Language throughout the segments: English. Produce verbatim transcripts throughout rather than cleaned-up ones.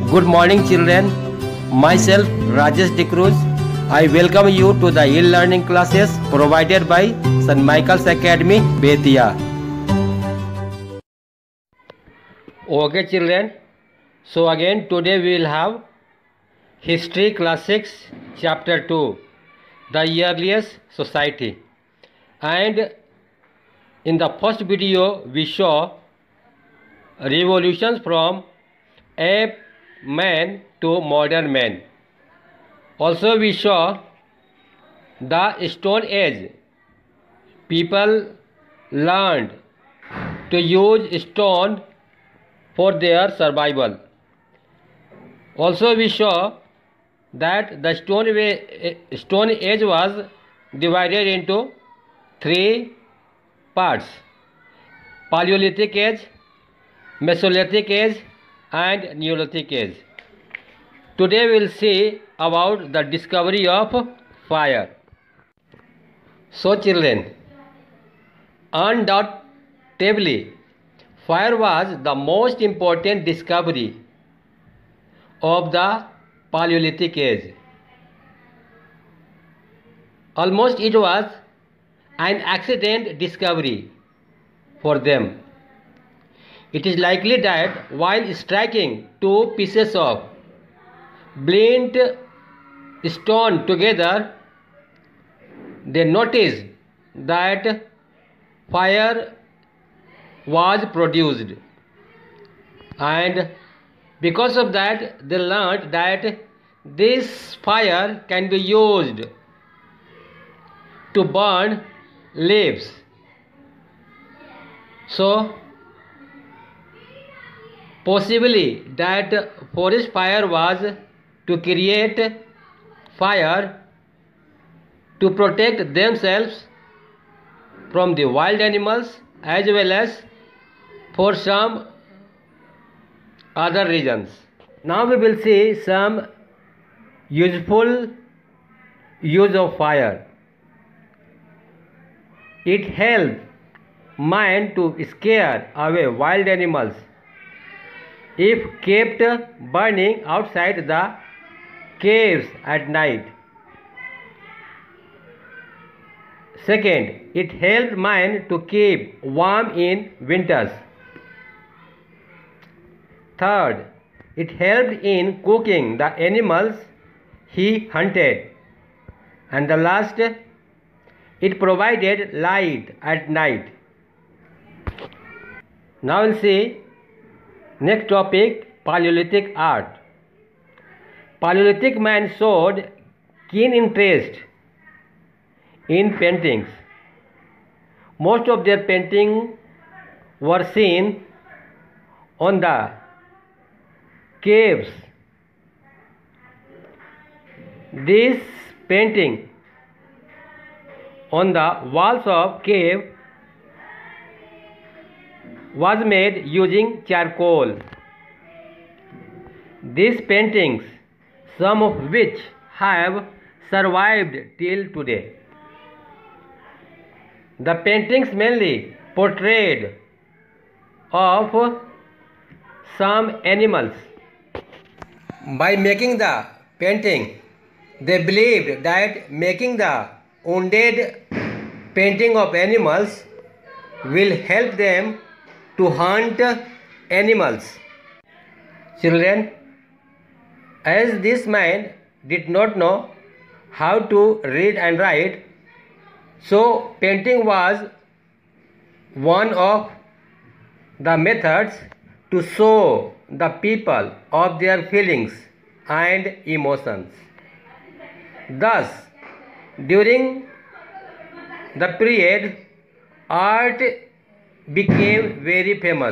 Good morning, children. Myself, Rajesh Dikruz. I welcome you to the e-learning classes provided by Saint Michael's Academy, Betia. Okay, children. So again, today we will have History Classics, Chapter two, The Earliest Society. And in the first video, we saw revolutions from ape man to modern man. Also we saw the Stone Age. People learned to use stone for their survival. Also we saw that the Stone, stone Age was divided into three parts: Paleolithic Age, Mesolithic Age and Neolithic Age. Today we will see about the discovery of fire. So children, undoubtedly fire was the most important discovery of the Paleolithic Age. Almost it was an accident discovery for them. It is likely that while striking two pieces of blend stone together, they noticed that fire was produced, and because of that they learned that this fire can be used to burn leaves. So possibly that forest fire was to create fire to protect themselves from the wild animals as well as for some other reasons. Now we will see some useful use of fire. It helps man to scare away wild animals if kept burning outside the caves at night. Second, it helped man to keep warm in winters. Third, it helped in cooking the animals he hunted. And the last, it provided light at night. Now we'll see next topic, Paleolithic art. Paleolithic man showed keen interest in paintings. Most of their paintings were seen on the caves. This painting on the walls of cave was made using charcoal. These paintings, some of which have survived till today. The paintings mainly portrayed of some animals. By making the painting, they believed that making the wounded painting of animals will help them to hunt animals. Children, as this man did not know how to read and write, so painting was one of the methods to show the people of their feelings and emotions. Thus, during the period, art became very famous.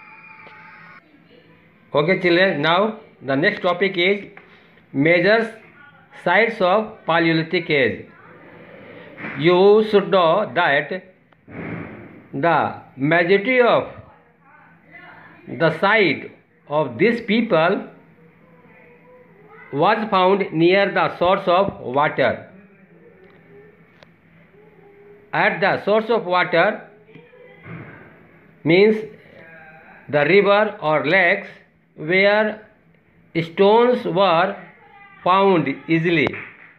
Okay children, now the next topic is major sites of Paleolithic Age. You should know that the majority of the site of these people was found near the source of water. At the source of water means the river or lakes where stones were found easily.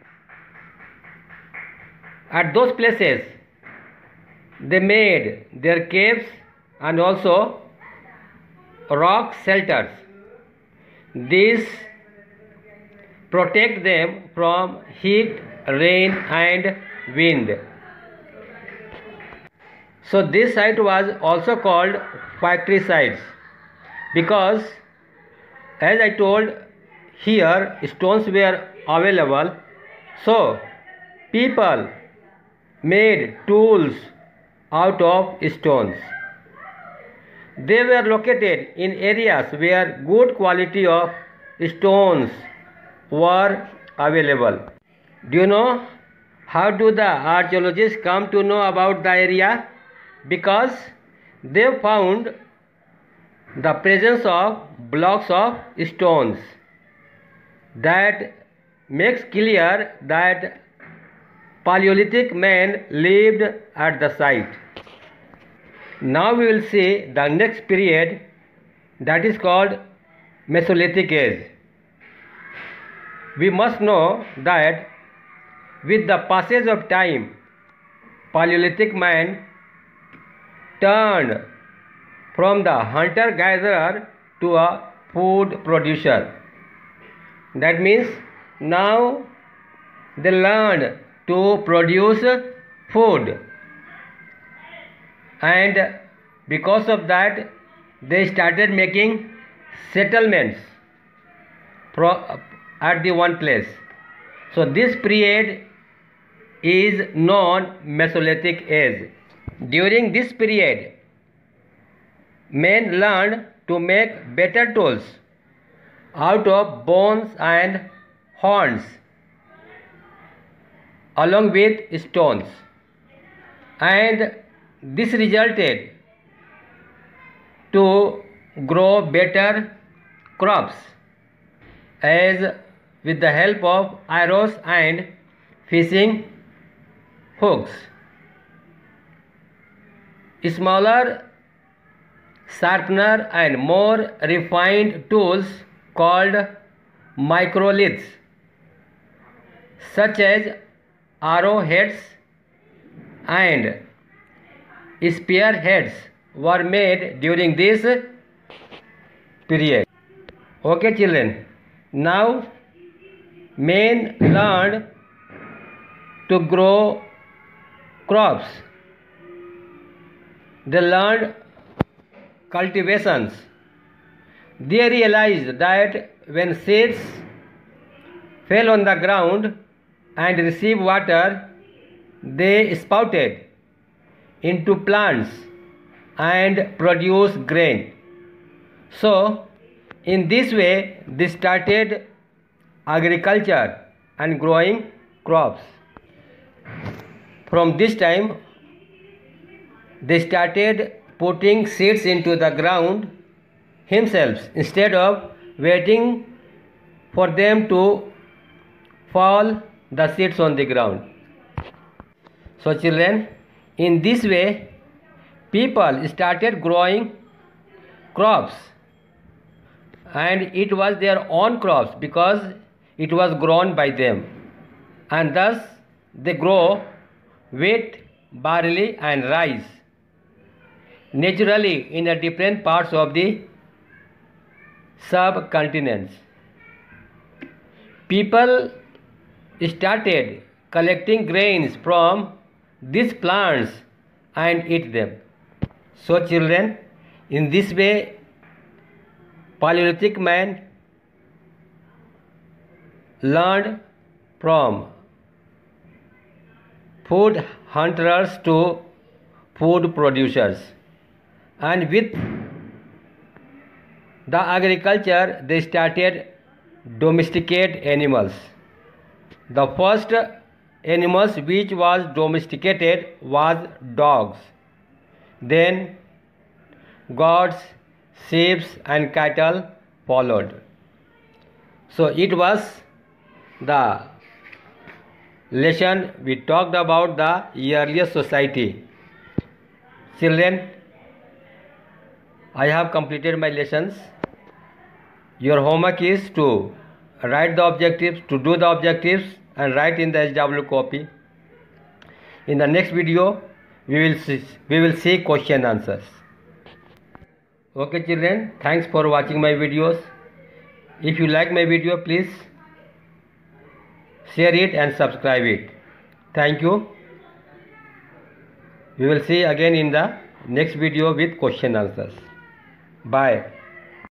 At those places, they made their caves and also rock shelters. These protect them from heat, rain and wind. So this site was also called factory sites because, as I told, here stones were available. So people made tools out of stones. They were located in areas where good quality of stones were available. Do you know how do the archaeologists come to know about the area? Because they found the presence of blocks of stones. That makes clear that Paleolithic men lived at the site. Now we will see the next period, that is called Mesolithic age. We must know that with the passage of time, Paleolithic man turned from the hunter-gatherer to a food producer. That means now they learned to produce food, and because of that they started making settlements at the one place. So this period is known Mesolithic age. During this period, men learned to make better tools out of bones and horns along with stones, and this resulted to grow better crops, as with the help of arrows and fishing hooks. Smaller, sharpener and more refined tools called microliths, such as arrowheads and spearheads, were made during this period. Okay children, now men learned to grow crops. They learned cultivations. They realized that when seeds fell on the ground and received water, they sprouted into plants and produced grain. So, in this way, they started agriculture and growing crops. From this time, they started putting seeds into the ground themselves instead of waiting for them to fall the seeds on the ground. So children, in this way people started growing crops, and it was their own crops because it was grown by them, and thus they grow wheat, barley and rice naturally in a different parts of the subcontinents. People started collecting grains from these plants and eat them. So children, in this way Paleolithic man learned from food hunters to food producers, and with the agriculture they started domesticate animals. The first animals which was domesticated was dogs, then goats, sheep and cattle followed. So it was the lesson we talked about the earliest society. Children, I have completed my lessons. Your homework is to write the objectives, to do the objectives and write in the H W copy. In the next video, we will see, we will see question answers. Okay children, thanks for watching my videos. If you like my video, please share it and subscribe it. Thank you. We will see again in the next video with question answers. Bye.